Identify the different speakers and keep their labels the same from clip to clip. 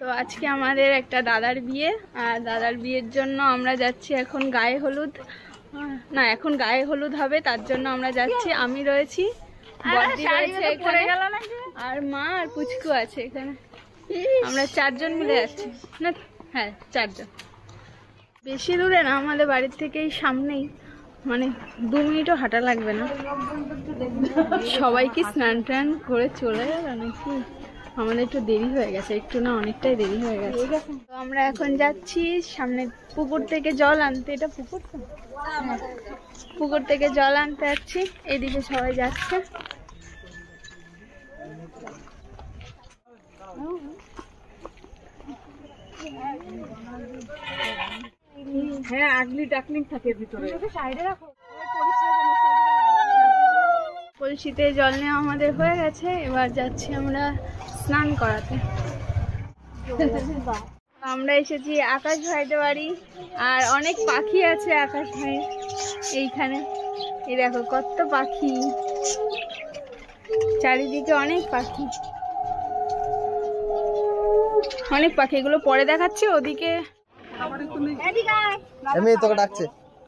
Speaker 1: তো আজকে আমাদের একটা দাদার বিয়ে, আর দাদার বিয়ের জন্য আমরা যাচ্ছি এখন গায়ে হলুদ, না এখন গায়ে হলুদ হবে, তার জন্য আমরা যাচ্ছি। আমি রয়েছি, বড়দি রয়েছে এখানে, আর মা আর পুচকু আছে এখানে। আমরা 4 জন মিলে যাচ্ছি, না হ্যাঁ 4 জন। বেশি দূরে না, আমাদের বাড়ির থেকেই সামনেই, মানে 2 মিনিটও হাঁটা লাগবে না। সবাই কি স্নান টান করে চলে গেল নাকি? আমাদের একটু দেরি হয়ে গেছে, একটু না অনেকটাই দেরি হয়ে গেছে। তো আমরা এখন যাচ্ছি সামনে পুকুর থেকে জল আনতে। এটা পুকুর তো, পুকুর থেকে জল আনতে যাচ্ছি। এদিকে সবাই যাচ্ছে।
Speaker 2: হ্যাঁ আগলি টাকলি থাকে ভিতরে, সাইডে রাখো।
Speaker 1: কলসিতে জল নেওয়া আমাদের হয়ে গেছে, এবার যাচ্ছি আমরা স্নান করাতে। আমরা এসেছি আকাশ ভাইদের বাড়ি, আর অনেক পাখি আছে আকাশ ভাই এইখানে। এই দেখো কত পাখি, চারিদিকে অনেক পাখি, অনেক পাখি। এগুলো পরে দেখাচ্ছে। ওদিকে
Speaker 3: তোকে ডাকছে।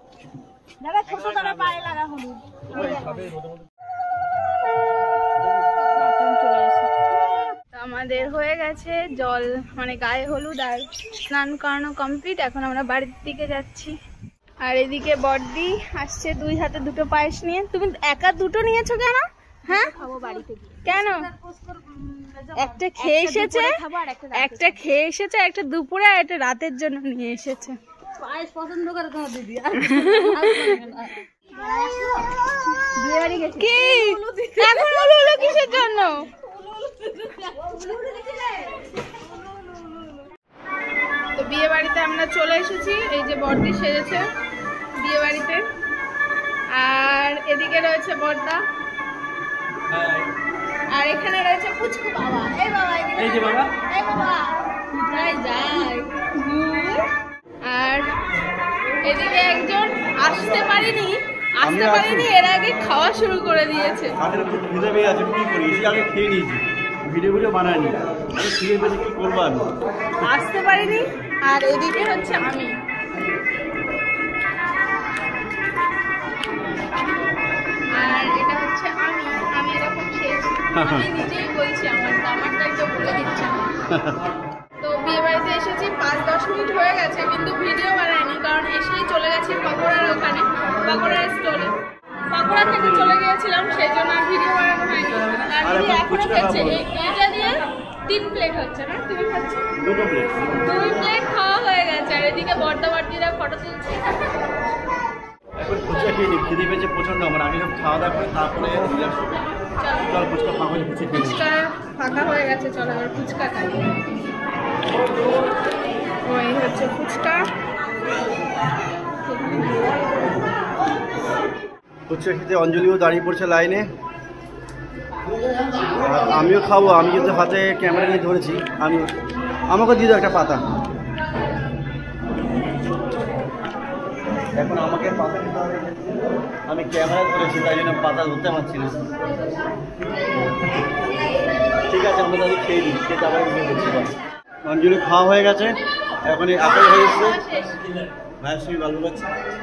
Speaker 1: আমাদের হয়ে গেছে জল, মানে গায়ে হলুদ আর স্নান করানো কমপ্লিট। এখন আমরা বাড়ির দিকে যাচ্ছি। আর এদিকে বড়দি আসছে 2 হাতে 2টো পায়েস নিয়ে। তুমি একা 2টো নিয়েছো কেন? হ্যাঁ কেন? একটা খেয়ে এসেছে, একটা খেয়ে এসেছে, একটা দুপুরে আর একটা রাতের জন্য নিয়ে এসেছে।
Speaker 2: পায়েস পছন্দ করে তোমার দিদি।
Speaker 1: কি এখন হলো কিসের জন্য? তো বিয়ে বাড়িতে আমরা চলে এসেছি। এই যে বড়দি সেজেছে বিয়ে বাড়িতে, আর এদিকে রয়েছে বড়দা, আর এখানে রয়েছে পুচকু বাবা। এই বাবা, এই যে বাবা, এই বাবা কোথায় যায়? আর এদিকে একজন আসতে পারেনি, এর আগে খাওয়া শুরু করে দিয়েছে। আসতে পারিনি। আর এদিকে হচ্ছে আমি। আর এটা হচ্ছে আমি এরকম খেয়েছি, আমি নিজেই বলছি আমারটাই তো বলে দিচ্ছি। তো বিয়ে বাড়িতে এসেছি, 5-10 মিনিট হয়ে গেছে, কিন্তু ভিডিও বানাইনি, কারণ এসেই চলে গেছি পাকোড়ার ওখানে, পাকোড়ার স্টলে। পাকোড়া খেতে চলে গিয়েছিলাম, সেই জন্য আর ভিডিও বানানো হয়নি। আর দিদি এখনো খাচ্ছে, এইটা দিয়ে 3 প্লেট হচ্ছে না? তুমি খাচ্ছ 2 প্লেট খাওয়া হয়ে গেছে। আর এদিকে বড়দা বড়দিরা ফটো তুলছে।
Speaker 3: এখন ফুচকা খেয়ে নিই, খিদে পেয়েছে প্রচন্ড আমার। আগে সব খাওয়া দাওয়া করে তারপরে চল ফুচকা ফুচকা
Speaker 1: ফাঁকা হয়ে গেছে, চলো এবার ফুচকা খাই। ওই হচ্ছে ফুচকা।
Speaker 3: ফুচকা খেতে অঞ্জলিও দাঁড়িয়ে পড়ছে লাইনে, আমিও খাবো। আমি কিন্তু হাতে ক্যামেরা নিয়ে ধরেছি, আমাকে দিয়ে দাও একটা পাতা। এখন আমাকে পাতা দিতে হবে, আমি ক্যামেরা ধরেছি তাই জন্য পাতা ধরতে পারছি না। ঠিক আছে, আমরা তাদের খেয়ে দিই, খেয়ে তারপরে বলছি। অঞ্জলি খাওয়া হয়ে গেছে, এখন আপেল হয়ে এসছে। ভাইয়ের সঙ্গে গল্প করছে।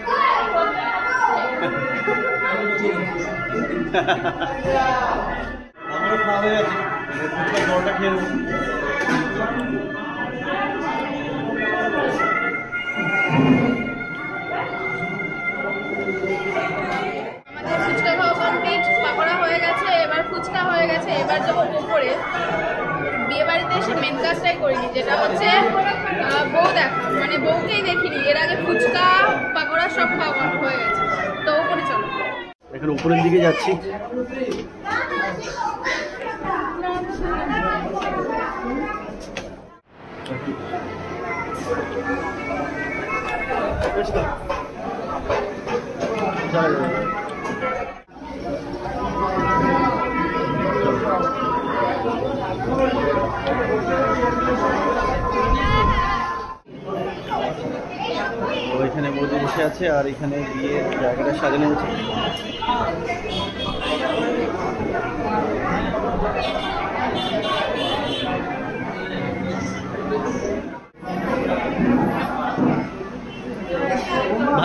Speaker 3: আমারও খাওয়া হয়ে গেছে, জলটা খেয়ে নেব।
Speaker 1: আমাদের ফুচকা খাওয়া কমপ্লিট, পাকোড়া হয়ে গেছে, এবার ফুচকা হয়ে গেছে। এবার যাবো উপরে। বিয়ে বাড়িতে এসে মেন কাজটাই করিনি, যেটা হচ্ছে বউ দেখা, মানে বউকেই দেখিনি। এর আগে ফুচকা পাকোড়া সব খাওয়া হয়ে গেছে। তো উপরে চলো।
Speaker 3: এখন উপরের দিকে যাচ্ছি। ওইখানে বৌদি বসে আছে, আর এখানে গিয়ে জায়গাটা সাজানো হচ্ছে।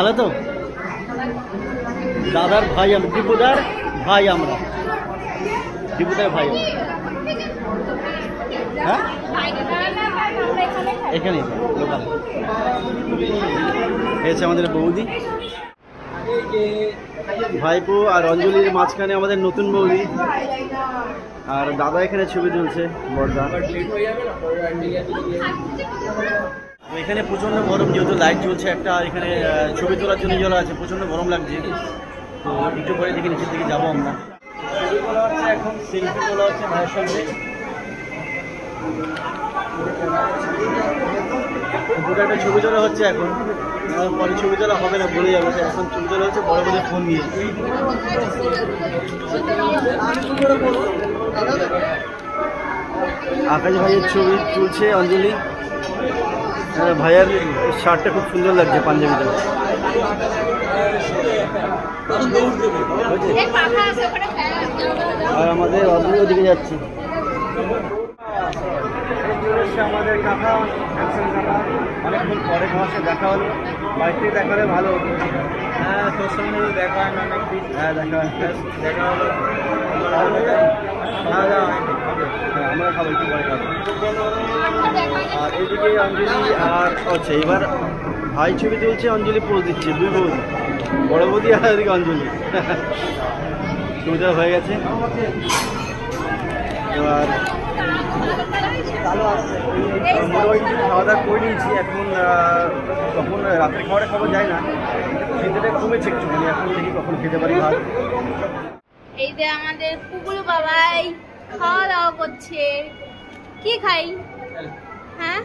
Speaker 3: ভালো তো? দাদার ভাই আমরা, দীপুদার ভাই আমরা, দীপুদার ভাই। হ্যাঁ এখানে লোকাল এসে আমাদের বৌদি, ভাইপো আর অঞ্জলির মাঝখানে আমাদের নতুন বৌদি, আর দাদা এখানে ছবি তুলছে বড়দা। এখানে প্রচণ্ড গরম, যেহেতু লাইট জ্বলছে একটা, আর এখানে ছবি তোলার জন্য জল আছে, প্রচণ্ড গরম লাগছে। তো একটু পরে দেখি নিচের দিকে যাবো আমরা। ছবি তোলা হচ্ছে এখন, সেলফি তোলা হচ্ছে ভাইয়ের সঙ্গে। দুটো একটা ছবি তোলা হচ্ছে এখন, পরে ছবি তোলা হবে না বলে যাবে, এখন ছবি তোলা হচ্ছে বড় বড় ফোন নিয়ে। আকাশ ভাইয়ের ছবি তুলছে অঞ্জলি। ভাইয়ার শার্টটা খুব সুন্দর লাগছে, পাঞ্জাবিটা। আর আমাদের অঞ্জলি ওদিকে যাচ্ছি। আমাদের কাকা, অনেকক্ষণ পরে তোমার সাথে দেখা হলো, বাড়িতে দেখা হলে ভালো হতো। হ্যাঁ তোর সঙ্গে দেখা হয় না অনেকদিন। হ্যাঁ দেখা হলো। আমরা খাবো একটু পরে খাবো। আর এদিকে অঞ্জলি আর আচ্ছা এবার ভাই ছবি তুলছে, অঞ্জলি পোজ দিচ্ছে, দুই বৌদি, বড় বৌদি আর এদিকে অঞ্জলি। ছবিটা হয়ে গেছে। এবার মোটামুটি খাওয়া দাওয়া করে নিয়েছি। এখন কখন রাতের খাওয়াটা খাওয়া যায় না, খেতে কমেছে একটুখানি, এখন দেখি কখন খেতে পারি ভাত।
Speaker 1: এই যে আমাদের কুকুর বাবাই খাওয়া দাওয়া করছে। কি খাই? হ্যাঁ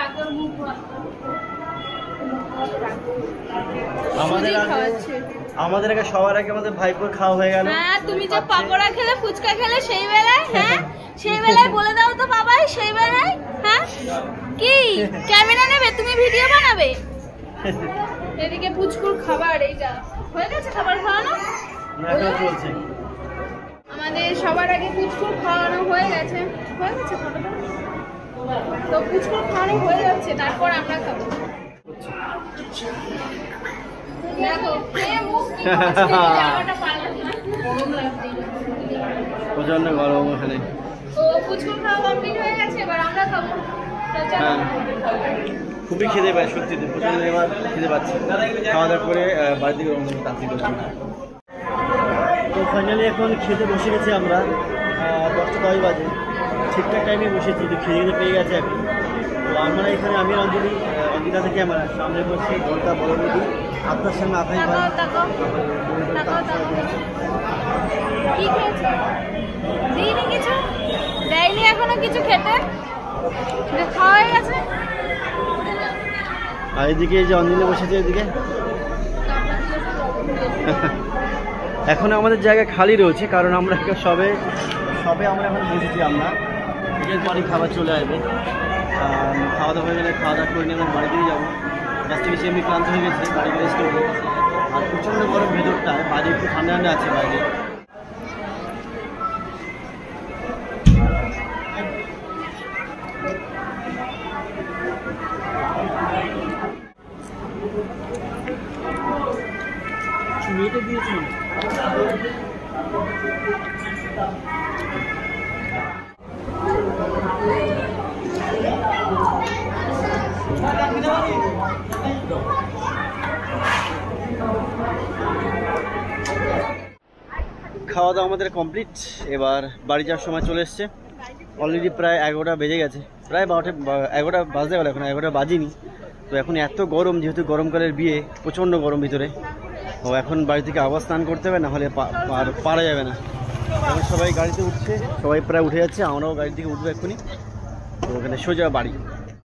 Speaker 3: আমাদের আগে সবার আগে আমাদের ভাইপোর খাওয়া হয়ে গেল।
Speaker 1: হ্যাঁ তুমি যে পকোড়া খেলে, ফুচকা খেলে সেই বেলায়, হ্যাঁ সেই বেলায় বলে দাও তো বাবাই, সেই বেলায়। হ্যাঁ কি ক্যামেরা নেবে, তুমি ভিডিও বানাবে? এদিকে পুচকুর খাবার, এইটা হয়ে গেছে খাবার খাওয়ানো?
Speaker 3: চলছে।
Speaker 1: আমাদের সবার আগে পুচকুর খাওয়ানো হয়ে গেছে, খাবারটা তো পুচকুর খাওয়ানো হয়ে যাচ্ছে, তারপর আমরা খাবো।
Speaker 3: প্রচন্ড গরম ওখানে।
Speaker 1: তো পুচকুর খাওয়া কমপ্লিট হয়ে গেছে, এবার আমরা খাবো।
Speaker 3: হ্যাঁ খুবই খিদে পায় সত্যি, প্রচন্ড এবার খিদে পাচ্ছে। খাওয়া দাওয়া করে বাড়িতে তাড়াতাড়ি করছি। তো ফাইনালি এখন খেতে বসে গেছি আমরা, 10টা 10 বাজে, ঠিকঠাক টাইমে বসেছি। তো খেতে পেয়ে গেছে এখন। তো আমরা এখানে, আমি অঞ্জলি, অঞ্জলিটা থেকে আমার সামনে বসছি বড়টা বড় বৌদি, আপনার সামনে আকাশ ভাই।
Speaker 1: কি খেয়েছো? দিইনি কিছু, দেয়নি এখনো কিছু খেতে, খাওয়া হয়ে গেছে।
Speaker 3: আর এদিকে যে অঞ্জলি বসেছে এদিকে, এখন আমাদের জায়গা খালি রয়েছে, কারণ আমরা সবে আমরা এখন বসেছি। আমরা এরপরই খাবার চলে আসবে। খাওয়া দাওয়া হয়ে গেলে খাওয়া দাওয়া করে নিয়ে আমরা বাড়ি দিয়ে যাবো। রাস্তা বেশি এমনি ক্লান্ত হয়ে গেছি, বাড়ি গেলে রেস্ট করবো। আর প্রচণ্ড গরম ভেতরটা, বাইরে একটু ঠান্ডা ঠান্ডা আছে বাইরে। মেয়েটা দিয়েছি খাওয়া দাওয়া আমাদের কমপ্লিট। এবার বাড়ি যাওয়ার সময় চলে এসছে। অলরেডি প্রায় 11টা বেজে গেছে, প্রায় 11টা বাজতে গেল, এখন 11টা বাজিনি। তো এখন এত গরম, যেহেতু গরমকালের বিয়ে, প্রচণ্ড গরম ভিতরে। ও এখন বাড়ি থেকে আবার স্নান করতে হবে, না হলে পারা যাবে না। এখন সবাই গাড়িতে উঠছে, সবাই প্রায় উঠে যাচ্ছে, আমরাও গাড়ি থেকে উঠবো এক্ষুনি। তো ওখানে সোজা বাড়ি।